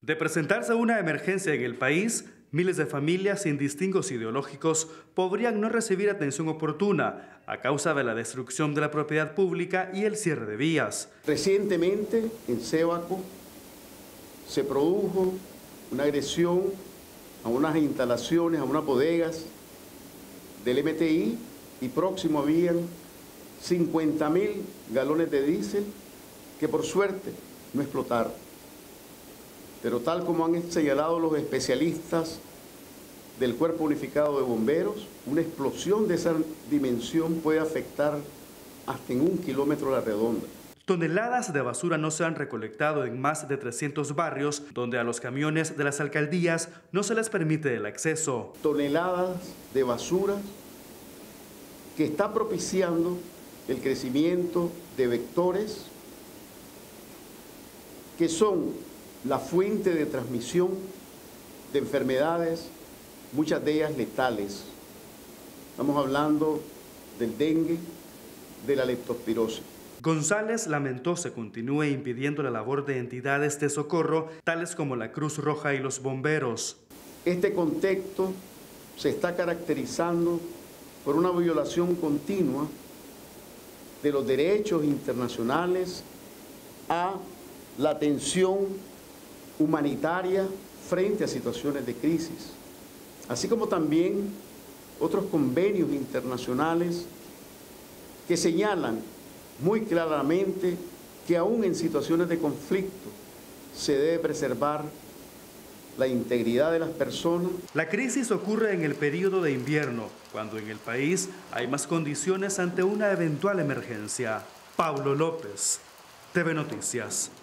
De presentarse una emergencia en el país, miles de familias sin distingos ideológicos podrían no recibir atención oportuna a causa de la destrucción de la propiedad pública y el cierre de vías. Recientemente en Sébaco se produjo una agresión a unas instalaciones, a unas bodegas del MTI y próximo habían 50.000 galones de diésel que por suerte no explotaron. Pero tal como han señalado los especialistas del Cuerpo Unificado de Bomberos, una explosión de esa dimensión puede afectar hasta en 1 kilómetro a la redonda. Toneladas de basura no se han recolectado en más de 300 barrios, donde a los camiones de las alcaldías no se les permite el acceso. Toneladas de basura que está propiciando el crecimiento de vectores que son la fuente de transmisión de enfermedades, muchas de ellas letales. Estamos hablando del dengue, de la leptospirosis. González lamentó se continúe impidiendo la labor de entidades de socorro, tales como la Cruz Roja y los bomberos. Este contexto se está caracterizando por una violación continua de los derechos internacionales a la atención humanitaria frente a situaciones de crisis, así como también otros convenios internacionales que señalan muy claramente que aún en situaciones de conflicto se debe preservar la integridad de las personas. La crisis ocurre en el periodo de invierno, cuando en el país hay más condiciones ante una eventual emergencia. Pablo López, TV Noticias.